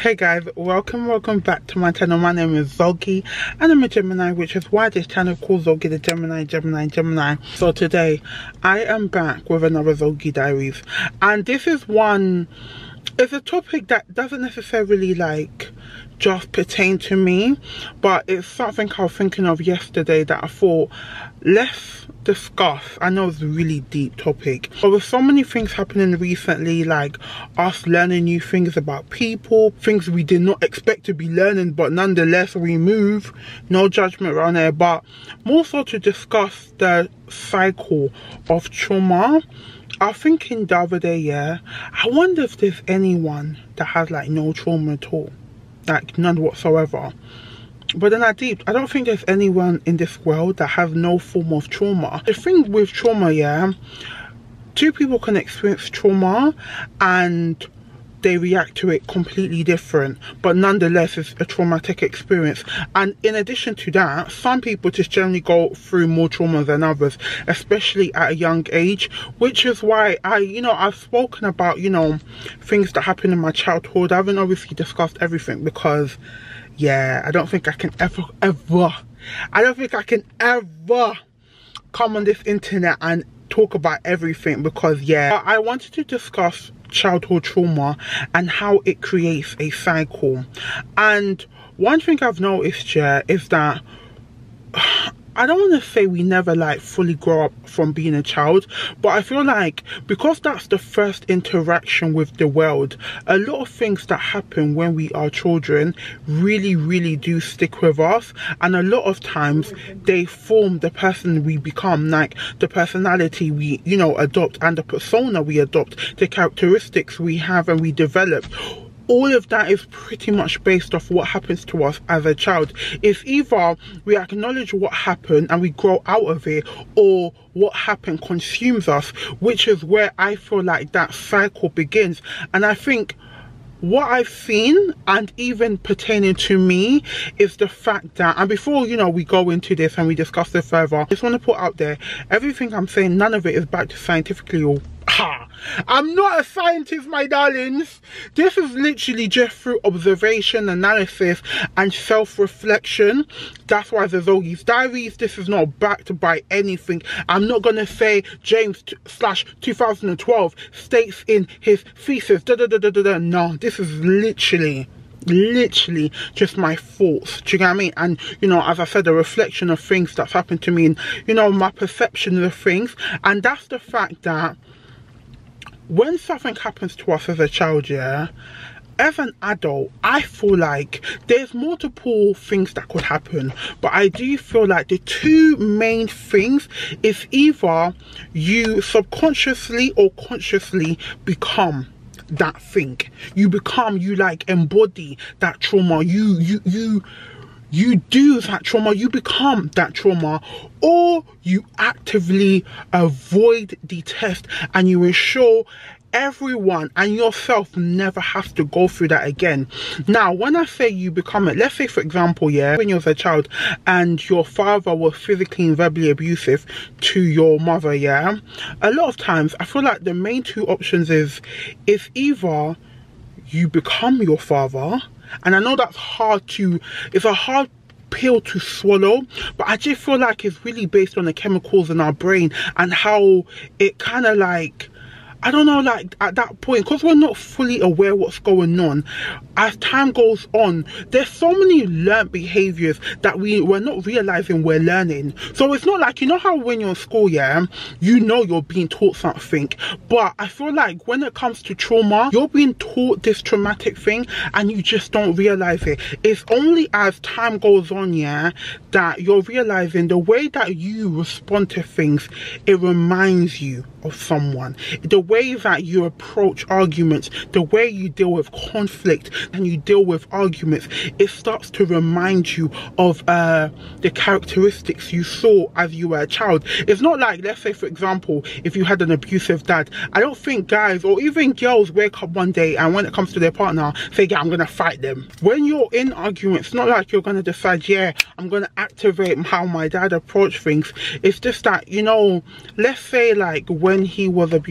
Hey guys, welcome back to my channel. My name is Zoggy and I'm a Gemini, which is why this channel is called Zoggy the Gemini. So today I am back with another Zoggy Diaries, and this is it's a topic that doesn't necessarily just pertain to me, but it's something I was thinking of yesterday that I thought, let's discuss. I know it's a really deep topic, but with so many things happening recently, like us learning new things about people, things we did not expect to be learning, but nonetheless we move. No judgment around there, but more so to discuss the cycle of trauma. I was thinking the other day, I wonder if there's anyone that has no trauma at all, none whatsoever. But then I don't think there's anyone in this world that has no form of trauma. The thing with trauma, two people can experience trauma and they react to it completely different, but nonetheless it's a traumatic experience. And in addition to that, some people just generally go through more trauma than others, especially at a young age, which is why I've spoken about things that happened in my childhood. I haven't obviously discussed everything because I don't think I can ever come on this internet and talk about everything, because I wanted to discuss childhood trauma and how it creates a cycle. And one thing I've noticed is that I don't want to say we never fully grow up from being a child, but I feel like because that's the first interaction with the world, a lot of things that happen when we are children really do stick with us, and a lot of times they form the person we become, the personality we adopt and the persona we adopt, the characteristics we have and we develop. All of that is pretty much based off what happens to us as a child. It's either we acknowledge what happened and we grow out of it, or what happened consumes us, which is where I feel like that cycle begins. And I think what I've seen, and even pertaining to me, is the fact that, and before we go into this and we discuss this further, I just want to put out there, everything I'm saying, none of it is backed scientifically or I'm not a scientist, my darlings. This is literally just through observation, analysis and self-reflection. That's why the Zoggy's Diaries, this is not backed by anything. I'm not gonna say James / 2012 states in his thesis no, this is literally just my thoughts. Do you get what I mean? And as I said, a reflection of things that's happened to me, and my perception of things. And that's the fact that when something happens to us as a child, as an adult, I feel like there's multiple things that could happen, but I do feel like the two main things is either you subconsciously or consciously become that thing. You embody that trauma. You do that trauma, you become that trauma, or you actively avoid, detest, and you ensure everyone and yourself never have to go through that again. Now, when I say you become it, let's say for example, when you was a child and your father was physically and verbally abusive to your mother, a lot of times I feel like the main two options is either you become your father. And I know that's it's a hard pill to swallow, but I just feel like it's really based on the chemicals in our brain and how it kind of I don't know, at that point, because we're not fully aware what's going on, as time goes on, there's so many learned behaviors that we're not realizing we're learning. So it's not like, how when you're in school, you're being taught something, but I feel like when it comes to trauma, you're being taught this traumatic thing and you just don't realize it. It's only as time goes on, that you're realizing the way that you respond to things, it reminds you of someone. The way that you approach arguments, the way you deal with conflict and you deal with arguments, it starts to remind you of the characteristics you saw as you were a child. It's not like, let's say for example, if you had an abusive dad, I don't think guys or even girls wake up one day and when it comes to their partner say, I'm gonna fight them. When you're in arguments, it's not like you're gonna decide, I'm gonna activate how my dad approached things. It's just that, let's say when he was abusive to your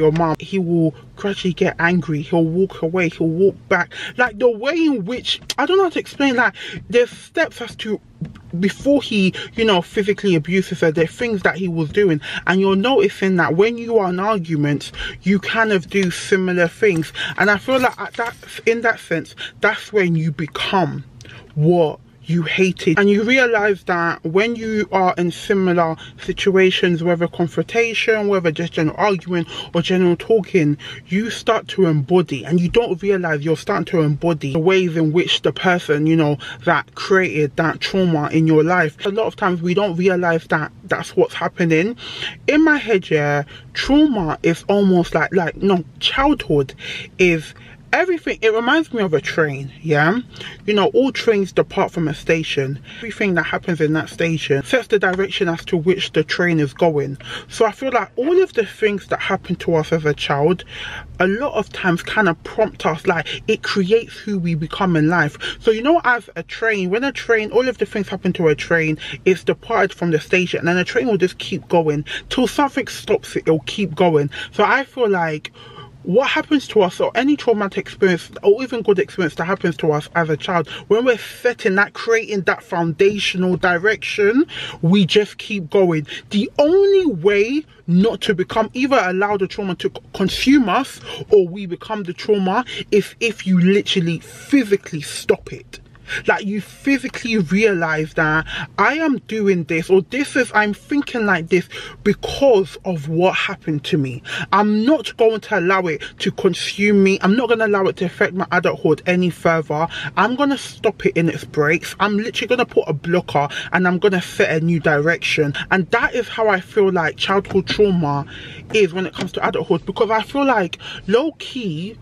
your mom, he will gradually get angry, he'll walk away, he'll walk back. Like the way in which, I don't know how to explain that. There's steps as to before he, you know, physically abuses her, there's things that he was doing, and you're noticing that when you are in arguments, you kind of do similar things. And I feel like in that sense, that's when you become what you hated, and you realize that when you are in similar situations, whether confrontation, whether just general arguing or general talking, you start to embody, and you don't realize you're starting to embody the ways in which the person, you know, that created that trauma in your life. A lot of times we don't realize that that's what's happening. In my head, yeah, trauma is almost like no, childhood is everything. It reminds me of a train, yeah? You know, all trains depart from a station. Everything that happens in that station sets the direction as to which the train is going. So I feel like all of the things that happen to us as a child, a lot of times kind of prompt us, like it creates who we become in life. So you know, as a train, when a train, all of the things happen to a train, it's departed from the station, and then the train will just keep going till something stops it, it'll keep going. So I feel like what happens to us, or any traumatic experience or even good experience that happens to us as a child, when we're setting that, creating that foundational direction, we just keep going. The only way not to become, either allow the trauma to consume us or we become the trauma, is if you literally physically stop it. Like you physically realize that I am doing this, or I'm thinking like this because of what happened to me. I'm not going to allow it to consume me. I'm not going to allow it to affect my adulthood any further. I'm going to stop it in its breaks. I'm literally going to put a blocker, and I'm going to set a new direction. And that is how I feel like childhood trauma is when it comes to adulthood, because I feel like low key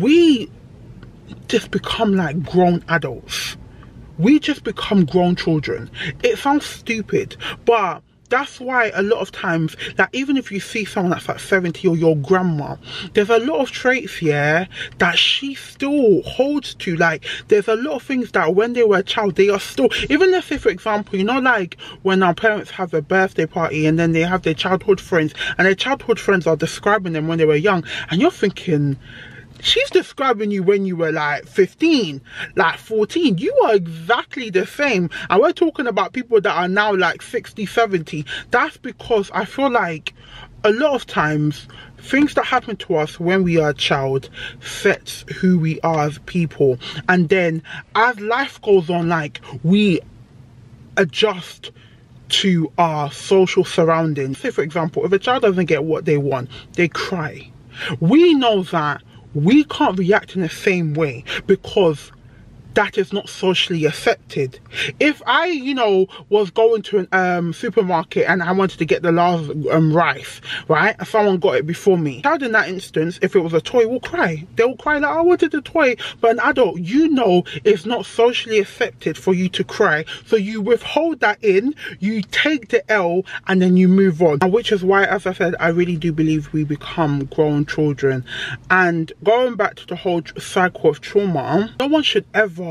we just become like grown adults. We just become grown children. It sounds stupid, but that's why a lot of times, like even if you see someone that's like 70 or your grandma, there's a lot of traits, yeah, that she still holds to. Like there's a lot of things that when they were a child, they are still, even let's say for example, you know, like when our parents have a birthday party and then they have their childhood friends, and their childhood friends are describing them when they were young, and you're thinking, she's describing you when you were like 15, like 14. You are exactly the same. And we're talking about people that are now like 60, 70. That's because I feel like a lot of times things that happen to us when we are a child sets who we are as people. And then as life goes on, like we adjust to our social surroundings. Say for example, if a child doesn't get what they want, they cry. We know that we can't react in the same way because that is not socially accepted. If I, you know, was going to a supermarket and I wanted to get the last rice, right, and someone got it before me, child in that instance, if it was a toy, will cry. They will cry like, I wanted the toy. But an adult, you know, it's not socially accepted for you to cry, so you withhold that in, you take the L, and then you move on. And which is why, as I said, I really do believe we become grown children. And going back to the whole cycle of trauma, no one should ever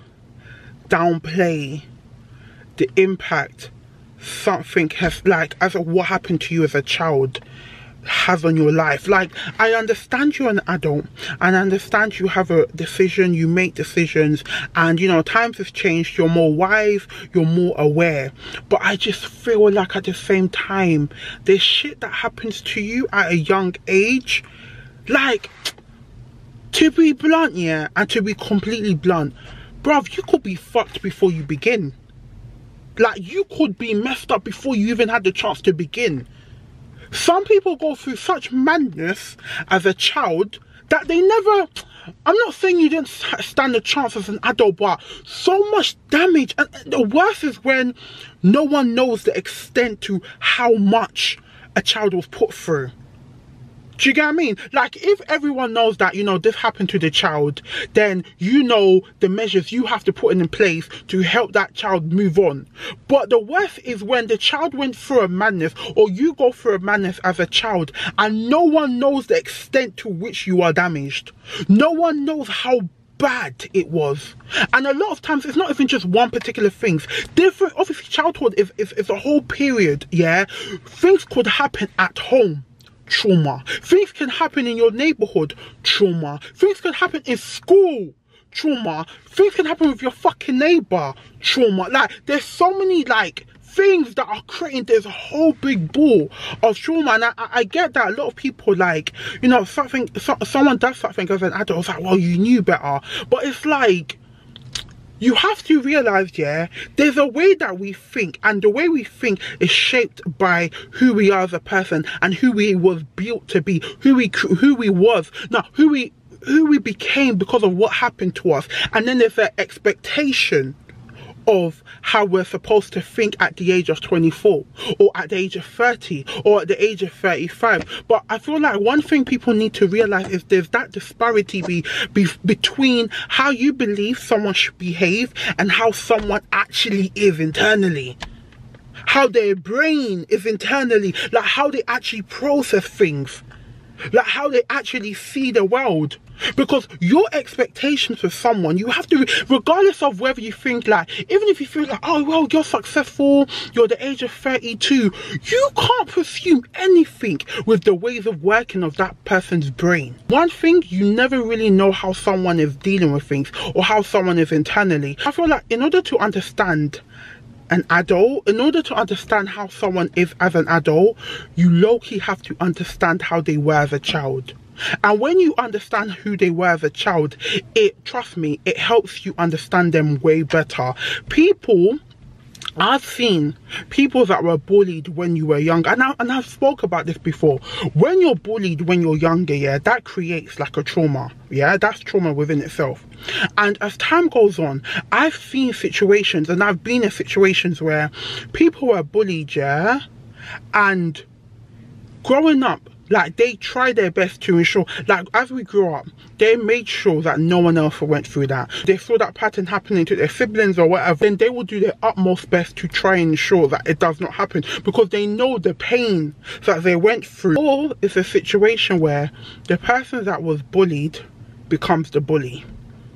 downplay the impact something has, like, as of what happened to you as a child has on your life. Like, I understand you're an adult, and I understand you have a decision, you make decisions, and you know, times have changed, you're more wise, you're more aware. But I just feel like at the same time, there's shit that happens to you at a young age. Like, to be blunt, yeah, and to be completely blunt, bruv, you could be fucked before you begin. Like, you could be messed up before you even had the chance to begin. Some people go through such madness as a child that they never, I'm not saying you didn't stand a chance as an adult, but so much damage. And the worst is when no one knows the extent to how much a child was put through. Do you get what I mean? Like, if everyone knows that, you know, this happened to the child, then you know the measures you have to put in place to help that child move on. But the worst is when the child went through a madness, or you go through a madness as a child, and no one knows the extent to which you are damaged. No one knows how bad it was. And a lot of times it's not even just one particular thing. Different, obviously childhood is a whole period, yeah? Things could happen at home. trauma. Things can happen in your neighborhood, trauma. Things can happen in school, trauma. Things can happen with your fucking neighbor, trauma. Like, there's so many, like, things that are creating this whole big ball of trauma. And I get that a lot of people, like, you know, someone does something as an adult, it's like, well, you knew better. But it's like, you have to realize, yeah, there's a way that we think, and the way we think is shaped by who we are as a person and who we was built to be, who we became because of what happened to us. And then there's an expectation of how we're supposed to think at the age of 24 or at the age of 30 or at the age of 35. But I feel like one thing people need to realize is there's that disparity between how you believe someone should behave and how someone actually is internally, how their brain is internally, like how they actually process things, like how they actually see the world. Because your expectations for someone, you have to, regardless of whether you think, like, even if you feel like, oh well, you're successful, you're the age of 32, you can't presume anything with the ways of working of that person's brain. One thing, you never really know how someone is dealing with things or how someone is internally. I feel like in order to understand an adult, in order to understand how someone is as an adult, you low-key have to understand how they were as a child. And when you understand who they were as a child, trust me, it helps you understand them way better. I've seen people that were bullied when you were young, and I've spoke about this before. When you're bullied when you're younger, yeah, that creates like a trauma. Yeah, that's trauma within itself. And as time goes on, I've seen situations, and I've been in situations where people were bullied, yeah, and growing up, like, they try their best to ensure, like, as we grew up, they made sure that no one else went through that. They saw that pattern happening to their siblings or whatever, then they will do their utmost best to try and ensure that it does not happen, because they know the pain that they went through. Or it's a situation where the person that was bullied becomes the bully.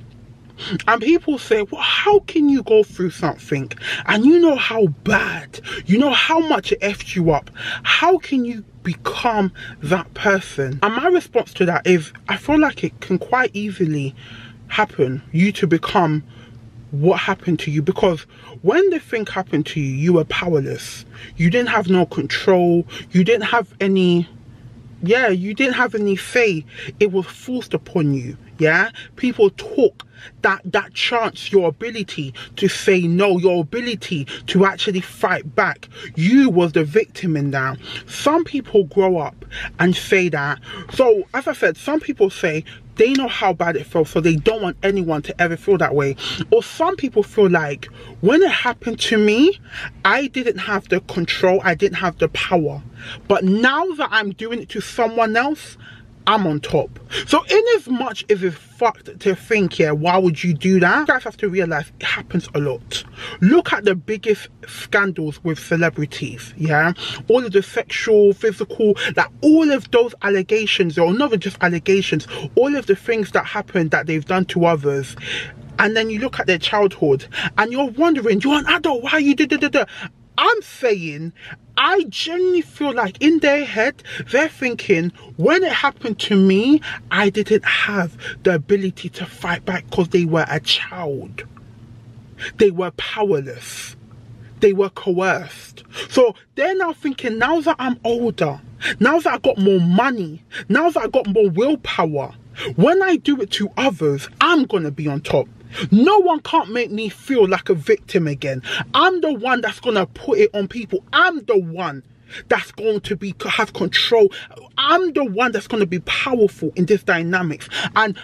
And people say, well, how can you go through something and you know how bad, you know how much it effed you up, how can you become that person? And my response to that is, I feel like it can quite easily happen, you to become what happened to you, because when the thing happened to you, you were powerless. You didn't have no control, you didn't have any, yeah, you didn't have any say. It was forced upon you. Yeah, people took that chance, your ability to say no, your ability to actually fight back. You was the victim in that. Some people grow up and say that. So as I said, some people say they know how bad it felt, so they don't want anyone to ever feel that way. Or some people feel like, when it happened to me, I didn't have the control, I didn't have the power, but now that I'm doing it to someone else, I'm on top. So in as much as it's fucked to think, yeah, why would you do that? You guys have to realize it happens a lot. Look at the biggest scandals with celebrities, yeah? All of the sexual, physical, like all of those allegations, or not just allegations, all of the things that happen that they've done to others. And then you look at their childhood and you're wondering, you're an adult, why you did. I'm saying, I genuinely feel like in their head, they're thinking, when it happened to me, I didn't have the ability to fight back because they were a child. They were powerless. They were coerced. So they're now thinking, now that I'm older, now that I got more money, now that I got more willpower, when I do it to others, I'm gonna be on top. No one can't make me feel like a victim again. I'm the one that's gonna put it on people. I'm the one that's going to have control. I'm the one that's going to be powerful in this dynamics. And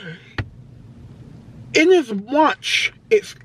in as much it's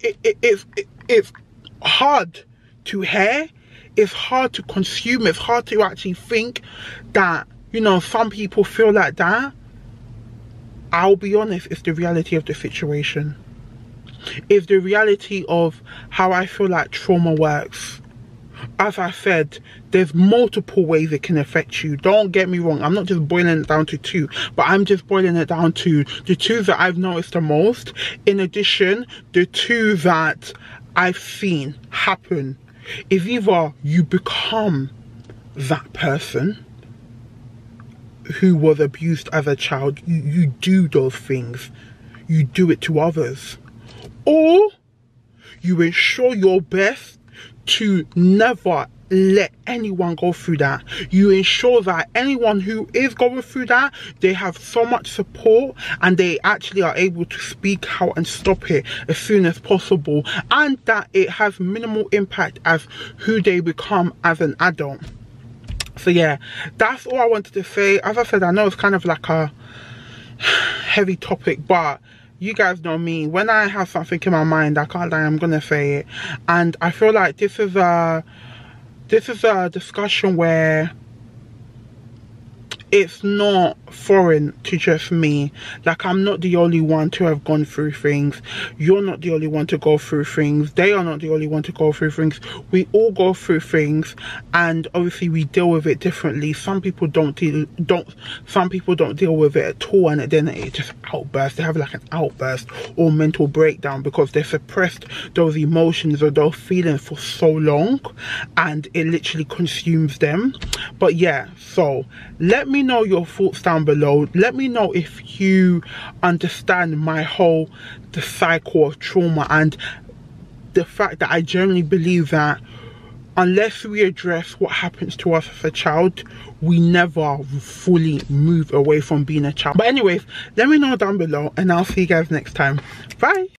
hard to hear, it's hard to consume, it's hard to actually think that, you know, some people feel like that. I'll be honest, it's the reality of the situation. It's the reality of how I feel like trauma works. As I said, there's multiple ways it can affect you. Don't get me wrong, I'm not just boiling it down to two, but I'm just boiling it down to the two that I've noticed the most. In addition, the two that I've seen happen is either you become that person who was abused as a child, you do those things. You do it to others. Or you ensure your best to never let anyone go through that. You ensure that anyone who is going through that, they have so much support and they actually are able to speak out and stop it as soon as possible, and that it has minimal impact as who they become as an adult. So yeah, that's all I wanted to say. As I said, I know it's kind of like a heavy topic, but you guys know me. When I have something in my mind, I can't lie, I'm gonna say it. And I feel like this is a discussion where it's not foreign to just me. Like, I'm not the only one to have gone through things. You're not the only one to go through things. They are not the only one to go through things. We all go through things, and obviously we deal with it differently. Some people don't deal with it at all, and then it just outbursts. They have like an outburst or mental breakdown because they suppressed those emotions or those feelings for so long, and it literally consumes them. But yeah, so let me know your thoughts down below. Let me know if you understand the cycle of trauma, and the fact that I generally believe that unless we address what happens to us as a child, we never fully move away from being a child. But anyways, let me know down below, and I'll see you guys next time. Bye.